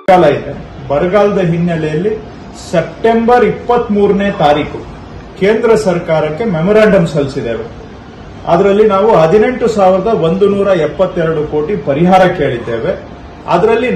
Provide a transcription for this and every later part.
ಬರಗಾಲ ಇದೆ. ಬರಗಾಲದ ಹಿನ್ನೆಲೆಯಲ್ಲಿ ಸೆಪ್ಟೆಂಬರ್ 23ನೇ ತಾರೀಕು ಕೇಂದ್ರ ಸರ್ಕಾರಕ್ಕೆ ಮೆಮೊರಾಂಡಮ್ ಸಲ್ಲಿಸಿದ್ದೇವೆ. ಅದರಲ್ಲಿ ನಾವು 18,172 ಕೋಟಿ ಪರಿಹಾರ ಕೇಳಿದ್ದೇವೆ. ಅದರಲ್ಲಿ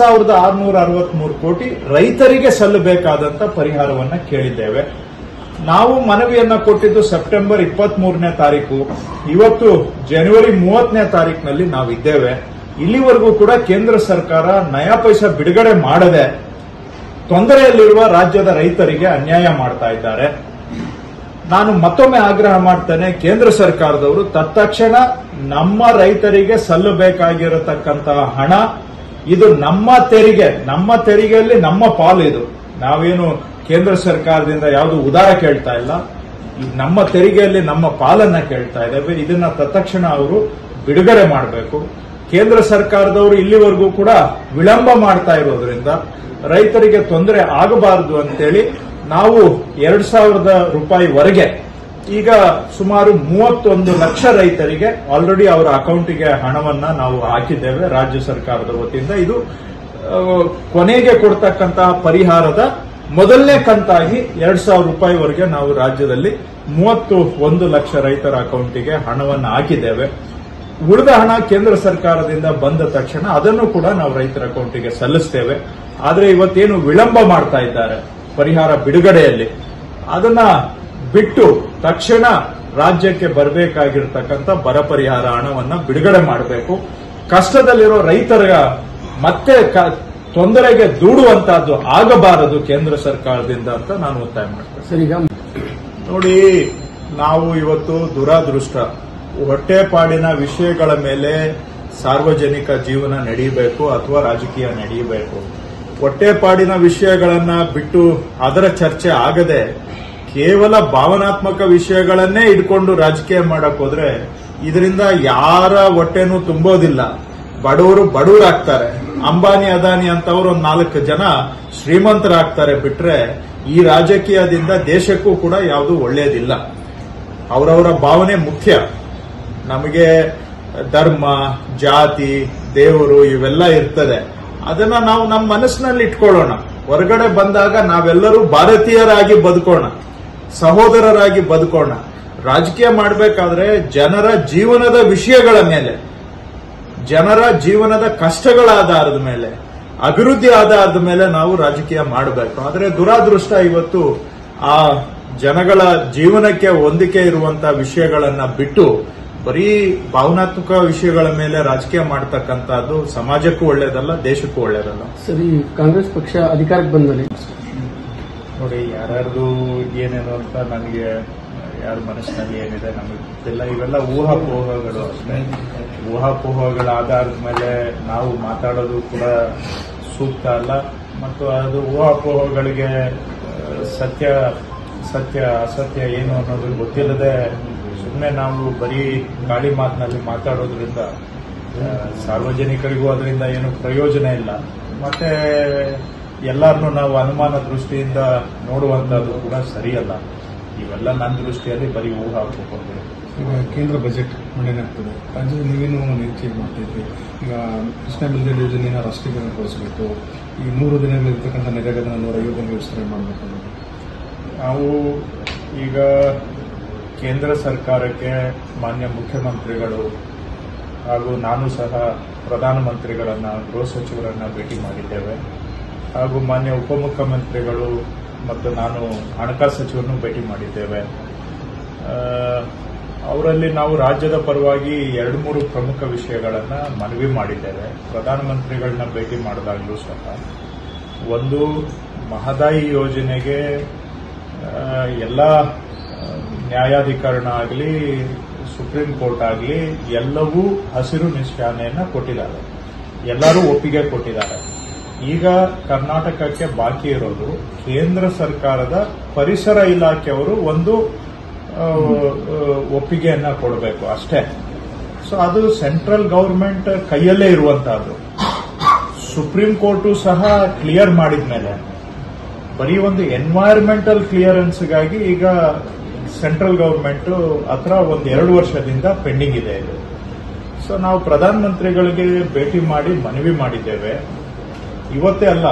4,663 ಕೋಟಿ ರೈತರಿಗೆ ಸಲ್ಲಬೇಕಾದಂತ ಪರಿಹಾರವನ್ನ ಕೇಳಿದ್ದೇವೆ. ನಾವು ಮನವಿಯನ್ನ ಕೊಟ್ಟಿದ್ದು ಸೆಪ್ಟೆಂಬರ್ 23ನೇ ತಾರೀಕು. ಇವತ್ತು ಜನವರಿ 30ನೇ ತಾರೀಕಿನಲ್ಲಿ ನಾವಿದ್ದೇವೆ. ಇಲ್ಲಿವರೆಗೂ ಕೂಡ ಕೇಂದ್ರ ಸರ್ಕಾರ ನಯಾ ಪೈಸಾ ಬಿಡುಗಡೆ ಮಾಡದೆ ತೊಂದರೆಯಲ್ಲಿರುವ ರಾಜ್ಯದ ರೈತರಿಗೆ ಅನ್ಯಾಯ ಮಾಡ್ತಾ ಇದ್ದಾರೆ. ನಾನು ಮತ್ತೊಮ್ಮೆ ಆಗ್ರಹ ಮಾಡ್ತೇನೆ, ಕೇಂದ್ರ ಸರ್ಕಾರದವರು ತತ್ಕ್ಷಣ ನಮ್ಮ ರೈತರಿಗೆ ಸಲ್ಲಬೇಕಾಗಿರತಕ್ಕಂತಹ ಹಣ, ಇದು ನಮ್ಮ ತೆರಿಗೆಯಲ್ಲಿ ನಮ್ಮ ಪಾಲು. ಇದು ನಾವೇನು ಕೇಂದ್ರ ಸರ್ಕಾರದಿಂದ ಯಾವುದು ಉದಾರ ಕೇಳ್ತಾ ಇಲ್ಲ, ನಮ್ಮ ತೆರಿಗೆಯಲ್ಲಿ ನಮ್ಮ ಪಾಲನ್ನ ಕೇಳ್ತಾ ಇದ್ದೇವೆ. ಇದನ್ನ ತತ್ಕ್ಷಣ ಅವರು ಬಿಡುಗಡೆ ಮಾಡಬೇಕು. ಕೇಂದ್ರ ಸರ್ಕಾರದವರು ಇಲ್ಲಿವರೆಗೂ ಕೂಡ ವಿಳಂಬ ಮಾಡ್ತಾ ಇರೋದ್ರಿಂದ ರೈತರಿಗೆ ತೊಂದರೆ ಆಗಬಾರದು ಅಂತೇಳಿ ನಾವು 2,000 ರೂಪಾಯಿವರೆಗೆ ಈಗ ಸುಮಾರು 31 ಲಕ್ಷ ರೈತರಿಗೆ ಆಲ್ರೆಡಿ ಅವರ ಅಕೌಂಟಿಗೆ ಹಣವನ್ನ ನಾವು ಹಾಕಿದ್ದೇವೆ ರಾಜ್ಯ ಸರ್ಕಾರದ ವತಿಯಿಂದ. ಇದು ಕೊನೆಗೆ ಕೊಡ್ತಕ್ಕಂತಹ ಪರಿಹಾರದ ಮೊದಲನೇ ಕಂತಾಗಿ 2,000 ರೂಪಾಯಿವರೆಗೆ ನಾವು ರಾಜ್ಯದಲ್ಲಿ 31 ಲಕ್ಷ ರೈತರ ಅಕೌಂಟಿಗೆ ಹಣವನ್ನು ಹಾಕಿದ್ದೇವೆ. ಉಳಿದ ಹಣ ಕೇಂದ್ರ ಸರ್ಕಾರದಿಂದ ಬಂದ ತಕ್ಷಣ ಅದನ್ನು ಕೂಡ ನಾವು ರೈತರ ಅಕೌಂಟಿಗೆ ಸಲ್ಲಿಸ್ತೇವೆ. ಆದರೆ ಇವತ್ತೇನು ವಿಳಂಬ ಮಾಡ್ತಾ ಇದ್ದಾರೆ ಪರಿಹಾರ ಬಿಡುಗಡೆಯಲ್ಲಿ, ಅದನ್ನ ಬಿಟ್ಟು ತಕ್ಷಣ ರಾಜ್ಯಕ್ಕೆ ಬರಬೇಕಾಗಿರತಕ್ಕಂಥ ಬರ ಪರಿಹಾರ ಹಣವನ್ನ ಬಿಡುಗಡೆ ಮಾಡಬೇಕು. ಕಷ್ಟದಲ್ಲಿರೋ ರೈತರ ಮತ್ತೆ ತೊಂದರೆಗೆ ದೂಡುವಂತಹದ್ದು ಆಗಬಾರದು ಕೇಂದ್ರ ಸರ್ಕಾರದಿಂದ ಅಂತ ನಾನು ಒತ್ತಾಯ ಮಾಡ್ತೇನೆ. ಸರ್, ಈಗ ನೋಡಿ, ನಾವು ಇವತ್ತು ದುರಾದೃಷ್ಟ, ಹೊಟ್ಟೆಪಾಡಿನ ವಿಷಯಗಳ ಮೇಲೆ ಸಾರ್ವಜನಿಕ ಜೀವನ ನಡೆಯಬೇಕು ಅಥವಾ ರಾಜಕೀಯ ನಡೆಯಬೇಕು. ಹೊಟ್ಟೆಪಾಡಿನ ವಿಷಯಗಳನ್ನ ಬಿಟ್ಟು ಅದರ ಚರ್ಚೆ ಆಗದೆ ಕೇವಲ ಭಾವನಾತ್ಮಕ ವಿಷಯಗಳನ್ನೇ ಇಟ್ಕೊಂಡು ರಾಜಕೀಯ ಮಾಡಕ್ ಹೋದ್ರೆ ಇದರಿಂದ ಯಾರ ಹೊಟ್ಟೆನೂ ತುಂಬೋದಿಲ್ಲ. ಬಡವರು ಬಡವರಾಗ್ತಾರೆ. ಅಂಬಾನಿ ಅದಾನಿ ಅಂತವ್ರು ಒಂದು 4 ಜನ ಶ್ರೀಮಂತರಾಗ್ತಾರೆ ಬಿಟ್ರೆ ಈ ರಾಜಕೀಯದಿಂದ ದೇಶಕ್ಕೂ ಕೂಡ ಯಾವುದು ಒಳ್ಳೆಯದಿಲ್ಲ. ಅವರವರ ಭಾವನೆ ಮುಖ್ಯ. ನಮಗೆ ಧರ್ಮ, ಜಾತಿ, ದೇವರು ಇವೆಲ್ಲ ಇರ್ತದೆ. ಅದನ್ನ ನಾವು ನಮ್ಮ ಮನಸ್ಸಿನಲ್ಲಿ ಇಟ್ಕೊಳ್ಳೋಣ. ಹೊರಗಡೆ ಬಂದಾಗ ನಾವೆಲ್ಲರೂ ಭಾರತೀಯರಾಗಿ ಬದುಕೋಣ, ಸಹೋದರರಾಗಿ ಬದುಕೋಣ. ರಾಜಕೀಯ ಮಾಡಬೇಕಾದ್ರೆ ಜನರ ಜೀವನದ ವಿಷಯಗಳ ಮೇಲೆ, ಜನರ ಜೀವನದ ಕಷ್ಟಗಳ ಆಧಾರದ ಮೇಲೆ, ಅಭಿವೃದ್ಧಿ ಆಧಾರದ ಮೇಲೆ ನಾವು ರಾಜಕೀಯ ಮಾಡಬೇಕು. ಆದರೆ ದುರಾದೃಷ್ಟ, ಇವತ್ತು ಆ ಜನಗಳ ಜೀವನಕ್ಕೆ ಹೊಂದಿಕೆ ಇರುವಂತಹ ವಿಷಯಗಳನ್ನ ಬಿಟ್ಟು ಬರೀ ಭಾವನಾತ್ಮಕ ವಿಷಯಗಳ ಮೇಲೆ ರಾಜಕೀಯ ಮಾಡತಕ್ಕಂಥದ್ದು ಸಮಾಜಕ್ಕೂ ಒಳ್ಳೇದಲ್ಲ, ದೇಶಕ್ಕೂ ಒಳ್ಳೇದಲ್ಲ. ಸರಿ, ಕಾಂಗ್ರೆಸ್ ಪಕ್ಷ ಅಧಿಕಾರಕ್ಕೆ ಬಂದಲ್ಲಿ ನೋಡಿ, ಯಾರ್ಯಾರ್ದು ಏನೇನು ಅಂತ ನನಗೆ ಯಾರ ಮನಸ್ಸಿನಲ್ಲಿ ಏನಿದೆ ನಮಗೆ ಗೊತ್ತಿಲ್ಲ. ಇವೆಲ್ಲ ಊಹಾಪೋಹಗಳು ಅಷ್ಟೇ. ಊಹಾಪೋಹಗಳ ಆಧಾರದ ಮೇಲೆ ನಾವು ಮಾತಾಡೋದು ಕೂಡ ಸೂಕ್ತ ಅಲ್ಲ. ಮತ್ತು ಅದು ಊಹಾಪೋಹಗಳಿಗೆ ಸತ್ಯ ಅಸತ್ಯ ಏನು ಅನ್ನೋದು ಗೊತ್ತಿಲ್ಲದೆ ಸುಮ್ಮನೆ ನಾವು ಬರೀ ಗಾಳಿ ಮಾತಿನಲ್ಲಿ ಮಾತಾಡೋದ್ರಿಂದ ಸಾರ್ವಜನಿಕರಿಗೂ ಅದರಿಂದ ಏನು ಪ್ರಯೋಜನ ಇಲ್ಲ. ಮತ್ತೆ ಎಲ್ಲರನ್ನೂ ನಾವು ಅನುಮಾನ ದೃಷ್ಟಿಯಿಂದ ನೋಡುವಂತದ್ದು ಕೂಡ ಸರಿಯಲ್ಲ. ಇವೆಲ್ಲ ನನ್ನ ದೃಷ್ಟಿಯಲ್ಲಿ ಬರೀ ಊಹಾಪೋಹಗಳು. ಈಗ ಕೇಂದ್ರ ಬಜೆಟ್ ಮಂಡನೆ ಆಗ್ತದೆ. ರಾಜ್ಯದಲ್ಲಿ ನೀವೇನು ನಿರೀಕ್ಷೆ ಮಾಡ್ತಿದ್ವಿ? ಈಗ ಕೃಷ್ಣ ಬಿಲ್ಗೇಡ್ ಯೋಜನೆಯನ್ನು ರಾಷ್ಟ್ರೀಕರಣಗೊಳಿಸಬೇಕು. ಈ 3 ದಿನಗಳಿರ್ತಕ್ಕಂಥ ನರೇಗಾದ 150 ದಿನ ವಿಸ್ತರಣೆ ಮಾಡಬೇಕು. ನಾವು ಈಗ ಕೇಂದ್ರ ಸರ್ಕಾರಕ್ಕೆ ಮಾನ್ಯ ಮುಖ್ಯಮಂತ್ರಿಗಳು ಹಾಗೂ ನಾನು ಸಹ ಪ್ರಧಾನಮಂತ್ರಿಗಳನ್ನ, ಗೃಹ ಸಚಿವರನ್ನ ಭೇಟಿ ಮಾಡಿದ್ದೇವೆ. ಹಾಗೂ ಮಾನ್ಯ ಉಪಮುಖ್ಯಮಂತ್ರಿಗಳು ಮತ್ತು ನಾನು ಹಣಕಾಸು ಸಚಿವರನ್ನು ಭೇಟಿ ಮಾಡಿದ್ದೇವೆ. ಅವರಲ್ಲಿ ನಾವು ರಾಜ್ಯದ ಪರವಾಗಿ 2-3 ಪ್ರಮುಖ ವಿಷಯಗಳನ್ನ ಮನವಿ ಮಾಡಿದ್ದೇವೆ. ಪ್ರಧಾನಮಂತ್ರಿಗಳನ್ನ ಭೇಟಿ ಮಾಡಿದಾಗಲೂ ಸಹ ಒಂದು, ಮಹದಾಯಿ ಯೋಜನೆಗೆ ಎಲ್ಲ ನ್ಯಾಯಾಧಿಕರಣ ಆಗಲಿ, ಸುಪ್ರೀಂ ಕೋರ್ಟ್ ಆಗಲಿ ಎಲ್ಲವೂ ಹಸಿರು ನಿಶಾನೆಯನ್ನ ಕೊಟ್ಟಿದ್ದಾರೆ. ಎಲ್ಲರೂ ಒಪ್ಪಿಗೆ ಕೊಟ್ಟಿದ್ದಾರೆ. ಈಗ ಕರ್ನಾಟಕಕ್ಕೆ ಬಾಕಿ ಇರೋದು ಕೇಂದ್ರ ಸರ್ಕಾರದ ಪರಿಸರ ಇಲಾಖೆಯವರು ಒಂದು ಒಪ್ಪಿಗೆಯನ್ನ ಕೊಡಬೇಕು ಅಷ್ಟೇ. ಸೊ ಅದು ಸೆಂಟ್ರಲ್ ಗವರ್ಮೆಂಟ್ ಕೈಯಲ್ಲೇ ಇರುವಂತಹದ್ದು. ಸುಪ್ರೀಂ ಕೋರ್ಟು ಸಹ ಕ್ಲಿಯರ್ ಮಾಡಿದ ಮೇಲೆ ಬರೀ ಒಂದು ಎನ್ವೈರನ್ಮೆಂಟಲ್ ಕ್ಲಿಯರೆನ್ಸ್ಗಾಗಿ ಈಗ ಸೆಂಟ್ರಲ್ ಗವರ್ಮೆಂಟ್ ಹತ್ರ 1-2 ವರ್ಷದಿಂದ ಪೆಂಡಿಂಗ್ ಇದೆ ಇದು. ಸೊ ನಾವು ಪ್ರಧಾನಮಂತ್ರಿಗಳಿಗೆ ಭೇಟಿ ಮಾಡಿ ಮನವಿ ಮಾಡಿದ್ದೇವೆ. ಇವತ್ತೇ ಅಲ್ಲ,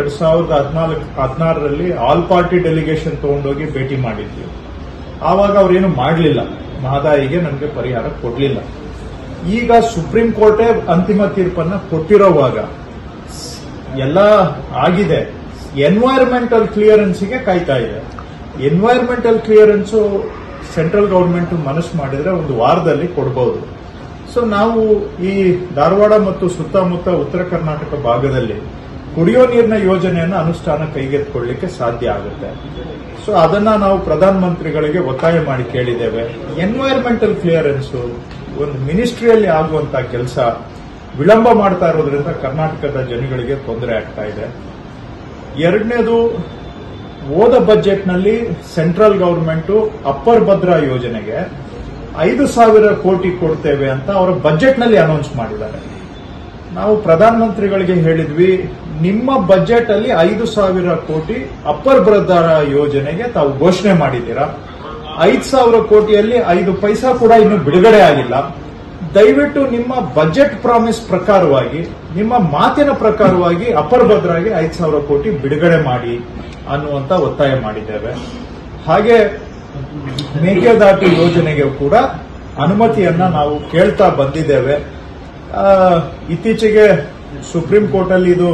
2016ರಲ್ಲಿ ಆಲ್ ಪಾರ್ಟಿ ಡೆಲಿಗೇಷನ್ ತಗೊಂಡೋಗಿ ಭೇಟಿ ಮಾಡಿದ್ವಿ. ಆವಾಗ ಅವ್ರೇನು ಮಾಡಲಿಲ್ಲ, ಮಹದಾಯಿಗೆ ನಮಗೆ ಪರಿಹಾರ ಕೊಡಲಿಲ್ಲ. ಈಗ ಸುಪ್ರೀಂ ಕೋರ್ಟೇ ಅಂತಿಮ ತೀರ್ಪನ್ನ ಕೊಟ್ಟಿರೋವಾಗ ಎಲ್ಲ ಆಗಿದೆ, ಎನ್ವೈರನ್ಮೆಂಟಲ್ ಕ್ಲಿಯರೆನ್ಸ್ಗೆ ಕಾಯ್ತಾ ಇದೆ. ಎನ್ವೈರನ್ಮೆಂಟಲ್ ಕ್ಲಿಯರೆನ್ಸ್ ಸೆಂಟ್ರಲ್ ಗವರ್ಮೆಂಟ್ ಮನಸ್ಸು ಮಾಡಿದ್ರೆ ಒಂದು ವಾರದಲ್ಲಿ ಕೊಡಬಹುದು. ಸೊ ನಾವು ಈ ಧಾರವಾಡ ಮತ್ತು ಸುತ್ತಮುತ್ತ ಉತ್ತರ ಕರ್ನಾಟಕ ಭಾಗದಲ್ಲಿ ಕುಡಿಯೋ ನೀರಿನ ಯೋಜನೆಯನ್ನು ಅನುಷ್ಠಾನ ಕೈಗೆತ್ತಿಕೊಳ್ಳಲಿಕ್ಕೆ ಸಾಧ್ಯ ಆಗುತ್ತೆ. ಸೊ ಅದನ್ನ ನಾವು ಪ್ರಧಾನಮಂತ್ರಿಗಳಿಗೆ ಒತ್ತಾಯ ಮಾಡಿ ಕೇಳಿದ್ದೇವೆ. ಎನ್ವೈರನ್ಮೆಂಟಲ್ ಕ್ಲಿಯರೆನ್ಸ್ ಒಂದು ಮಿನಿಸ್ಟ್ರಿಯಲ್ಲಿ ಆಗುವಂತ ಕೆಲಸ ವಿಳಂಬ ಮಾಡ್ತಾ ಇರೋದ್ರಿಂದ ಕರ್ನಾಟಕದ ಜನಗಳಿಗೆ ತೊಂದರೆ ಆಗ್ತಾ ಇದೆ. ಎರಡನೇದು, ಹೋದ ಬಜೆಟ್ನಲ್ಲಿ ಸೆಂಟ್ರಲ್ ಗವರ್ಮೆಂಟ್ ಅಪ್ಪರ್ ಭದ್ರಾ ಯೋಜನೆಗೆ 5,000 ಕೋಟಿ ಕೊಡ್ತೇವೆ ಅಂತ ಅವರ ಬಜೆಟ್ನಲ್ಲಿ ಅನೌನ್ಸ್ ಮಾಡಿದ್ದಾರೆ. ನಾವು ಪ್ರಧಾನಮಂತ್ರಿಗಳಿಗೆ ಹೇಳಿದ್ವಿ, ನಿಮ್ಮ ಬಜೆಟ್ ಅಲ್ಲಿ 5,000 ಕೋಟಿ ಅಪ್ಪರ್ ಭದ್ರಾ ಯೋಜನೆಗೆ ತಾವು ಘೋಷಣೆ ಮಾಡಿದ್ದೀರಾ, 5,000 ಕೋಟಿಯಲ್ಲಿ 5 ಪೈಸಾ ಕೂಡ ಇನ್ನು ಬಿಡುಗಡೆ ಆಗಿಲ್ಲ. ದಯವಿಟ್ಟು ನಿಮ್ಮ ಬಜೆಟ್ ಪ್ರಾಮಿಸ್ ಪ್ರಕಾರವಾಗಿ, ನಿಮ್ಮ ಮಾತಿನ ಪ್ರಕಾರವಾಗಿ ಅಪ್ಪರ್ ಭದ್ರಾಗೆ 5,000 ಕೋಟಿ ಬಿಡುಗಡೆ ಮಾಡಿ ಅನ್ನುವಂತ ಒತ್ತಾಯ ಮಾಡಿದ್ದೇವೆ. ಹಾಗೆ ಮೇಕೆದಾಟು ಯೋಜನೆಗೆ ಕೂಡ ಅನುಮತಿಯನ್ನ ನಾವು ಕೇಳ್ತಾ ಬಂದಿದ್ದೇವೆ. ಇತ್ತೀಚೆಗೆ ಸುಪ್ರೀಂ ಕೋರ್ಟ್ ಅಲ್ಲಿ ಇದು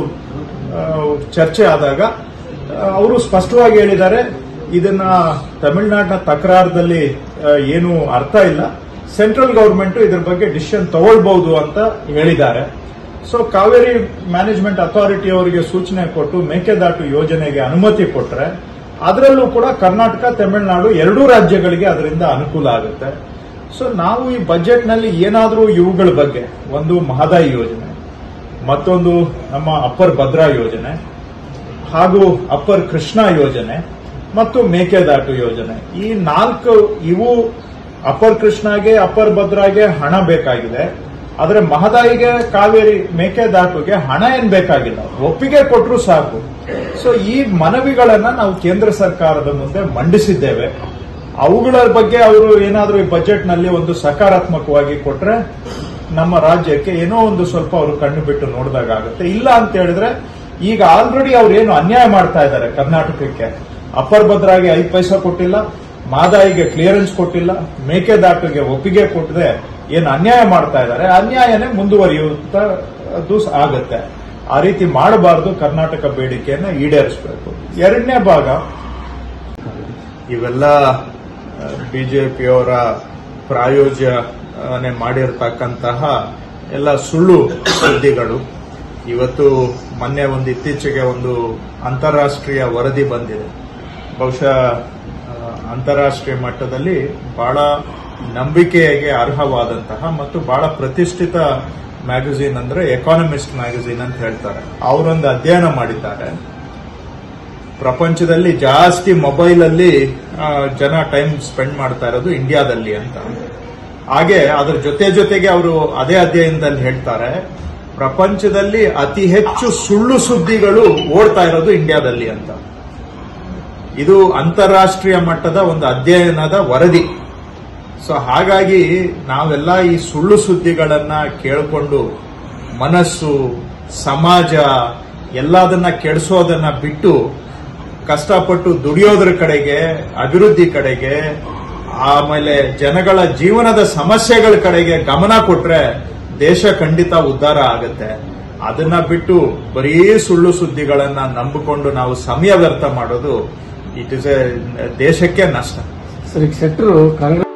ಚರ್ಚೆ ಆದಾಗ ಅವರು ಸ್ಪಷ್ಟವಾಗಿ ಹೇಳಿದ್ದಾರೆ, ಇದನ್ನ ತಮಿಳುನಾಡಿನ ತಕರಾರದಲ್ಲಿ ಏನು ಅರ್ಥ ಇಲ್ಲ, ಸೆಂಟ್ರಲ್ ಗವರ್ಮೆಂಟ್ ಇದ್ರ ಬಗ್ಗೆ ಡಿಸಿಷನ್ ತಗೊಳ್ಬಹುದು ಅಂತ ಹೇಳಿದ್ದಾರೆ. ಸೊ ಕಾವೇರಿ ಮ್ಯಾನೇಜ್ಮೆಂಟ್ ಅಥಾರಿಟಿ ಅವರಿಗೆ ಸೂಚನೆ ಕೊಟ್ಟು ಮೇಕೆದಾಟು ಯೋಜನೆಗೆ ಅನುಮತಿ ಕೊಟ್ಟರೆ ಅದರಲ್ಲೂ ಕೂಡ ಕರ್ನಾಟಕ, ತಮಿಳುನಾಡು ಎರಡೂ ರಾಜ್ಯಗಳಿಗೆ ಅದರಿಂದ ಅನುಕೂಲ ಆಗುತ್ತೆ. ಸೊ ನಾವು ಈ ಬಜೆಟ್ನಲ್ಲಿ ಏನಾದರೂ ಇವುಗಳ ಬಗ್ಗೆ, ಒಂದು ಮಹದಾಯಿ ಯೋಜನೆ, ಮತ್ತೊಂದು ನಮ್ಮ ಅಪ್ಪರ್ ಭದ್ರಾ ಯೋಜನೆ, ಹಾಗೂ ಅಪ್ಪರ್ ಕೃಷ್ಣಾ ಯೋಜನೆ ಮತ್ತು ಮೇಕೆದಾಟು ಯೋಜನೆ, ಈ 4 ಇವು ಅಪ್ಪರ್ ಕೃಷ್ಣಾಗೆ, ಅಪ್ಪರ್ ಭದ್ರಾಗೆ ಹಣ ಬೇಕಾಗಿದೆ. ಆದರೆ ಮಹದಾಯಿಗೆ, ಕಾವೇರಿ, ಮೇಕೆದಾಟುಗೆ ಹಣ ಏನ್ ಬೇಕಾಗಿಲ್ಲ, ಒಪ್ಪಿಗೆ ಕೊಟ್ಟರು ಸಾಕು. ಸೊ ಈ ಮನವಿಗಳನ್ನ ನಾವು ಕೇಂದ್ರ ಸರ್ಕಾರದ ಮುಂದೆ ಮಂಡಿಸಿದ್ದೇವೆ. ಅವುಗಳ ಬಗ್ಗೆ ಅವರು ಏನಾದರೂ ಈ ಬಜೆಟ್ ನಲ್ಲಿ ಒಂದು ಸಕಾರಾತ್ಮಕವಾಗಿ ಕೊಟ್ರೆ ನಮ್ಮ ರಾಜ್ಯಕ್ಕೆ ಏನೋ ಒಂದು ಸ್ವಲ್ಪ ಅವರು ಕಣ್ಣು ಬಿಟ್ಟು ನೋಡಿದಾಗುತ್ತೆ. ಇಲ್ಲ ಅಂತ ಹೇಳಿದ್ರೆ ಈಗ ಆಲ್ರೆಡಿ ಅವ್ರು ಏನು ಅನ್ಯಾಯ ಮಾಡ್ತಾ ಇದ್ದಾರೆ ಕರ್ನಾಟಕಕ್ಕೆ, ಅಪ್ಪರ್ ಭದ್ರಾಗೆ 5 ಪೈಸಾ ಕೊಟ್ಟಿಲ್ಲ, ಮಹದಾಯಿಗೆ ಕ್ಲಿಯರೆನ್ಸ್ ಕೊಟ್ಟಿಲ್ಲ, ಮೇಕೆದಾಟುಗೆ ಒಪ್ಪಿಗೆ ಕೊಟ್ಟದೆ ಏನು ಅನ್ಯಾಯ ಮಾಡ್ತಾ ಇದ್ದಾರೆ, ಅನ್ಯಾಯನೇ ಮುಂದುವರಿಯುವುದು ಆಗತ್ತೆ. ಆ ರೀತಿ ಮಾಡಬಾರದು, ಕರ್ನಾಟಕ ಬೇಡಿಕೆಯನ್ನು ಈಡೇರಿಸಬೇಕು. ಎರಡನೇ ಭಾಗ, ಇವೆಲ್ಲ ಬಿಜೆಪಿಯವರ ಪ್ರಾಯೋಜನೆ ಮಾಡಿರ್ತಕ್ಕಂತಹ ಎಲ್ಲ ಸುಳ್ಳು ಸುದ್ದಿಗಳು. ಇವತ್ತು ಮೊನ್ನೆ ಇತ್ತೀಚೆಗೆ ಒಂದು ಅಂತಾರಾಷ್ಟ್ರೀಯ ವರದಿ ಬಂದಿದೆ. ಬಹುಶಃ ಅಂತಾರಾಷ್ಟ್ರೀಯ ಮಟ್ಟದಲ್ಲಿ ಬಹಳ ನಂಬಿಕೆಗೆ ಅರ್ಹವಾದಂತಹ ಮತ್ತು ಬಹಳ ಪ್ರತಿಷ್ಠಿತ ಮ್ಯಾಗಝೀನ್ ಅಂದ್ರೆ ಎಕಾನಮಿಸ್ಟ್ ಮ್ಯಾಗಝೀನ್ ಅಂತ ಹೇಳ್ತಾರೆ. ಅವರೊಂದು ಅಧ್ಯಯನ ಮಾಡಿದ್ದಾರೆ, ಪ್ರಪಂಚದಲ್ಲಿ ಜಾಸ್ತಿ ಮೊಬೈಲ್ ಅಲ್ಲಿ ಜನ ಟೈಮ್ ಸ್ಪೆಂಡ್ ಮಾಡ್ತಾ ಇರೋದು ಇಂಡಿಯಾದಲ್ಲಿ ಅಂತ. ಹಾಗೆ ಅದರ ಜೊತೆಗೆ ಅವರು ಅದೇ ಅಧ್ಯಯನದಲ್ಲಿ ಹೇಳ್ತಾರೆ, ಪ್ರಪಂಚದಲ್ಲಿ ಅತಿ ಹೆಚ್ಚು ಸುಳ್ಳು ಸುದ್ದಿಗಳು ಓಡ್ತಾ ಇರೋದು ಇಂಡಿಯಾದಲ್ಲಿ ಅಂತ. ಇದು ಅಂತಾರಾಷ್ಟ್ರೀಯ ಮಟ್ಟದ ಒಂದು ಅಧ್ಯಯನದ ವರದಿ. ಸೊ ಹಾಗಾಗಿ ನಾವೆಲ್ಲ ಈ ಸುಳ್ಳು ಸುದ್ದಿಗಳನ್ನ ಕೇಳಿಕೊಂಡು ಮನಸ್ಸು, ಸಮಾಜ ಎಲ್ಲದನ್ನ ಕೆಡಿಸೋದನ್ನ ಬಿಟ್ಟು ಕಷ್ಟಪಟ್ಟು ದುಡಿಯೋದ್ರ ಕಡೆಗೆ, ಅಭಿವೃದ್ಧಿ ಕಡೆಗೆ, ಆಮೇಲೆ ಜನಗಳ ಜೀವನದ ಸಮಸ್ಯೆಗಳ ಕಡೆಗೆ ಗಮನ ಕೊಟ್ರೆ ದೇಶ ಖಂಡಿತ ಉದ್ಧಾರ ಆಗತ್ತೆ. ಅದನ್ನ ಬಿಟ್ಟು ಬರೀ ಸುಳ್ಳು ಸುದ್ದಿಗಳನ್ನ ನಂಬಿಕೊಂಡು ನಾವು ಸಮಯ ವ್ಯರ್ಥ ಮಾಡೋದು ದೇಶಕ್ಕೆ ನಷ್ಟ. ಸರಿ, ಶೆಟ್ಟರು ಕಾಂಗ್ರೆಸ್